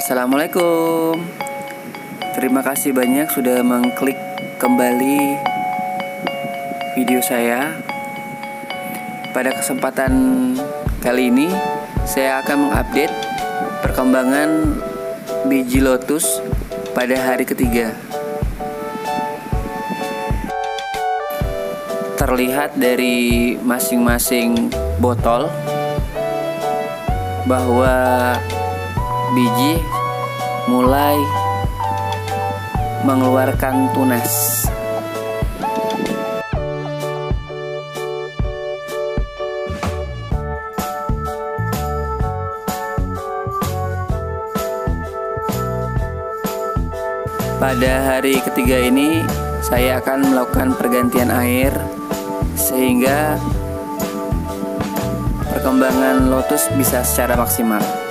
Assalamualaikum. Terima kasih banyak sudah mengklik kembali video saya. Pada kesempatan kali ini saya akan mengupdate perkembangan biji lotus pada hari ketiga. Terlihat dari masing-masing botol bahwa biji mulai mengeluarkan tunas. Pada hari ketiga ini saya akan melakukan pergantian air sehingga perkembangan lotus bisa secara maksimal.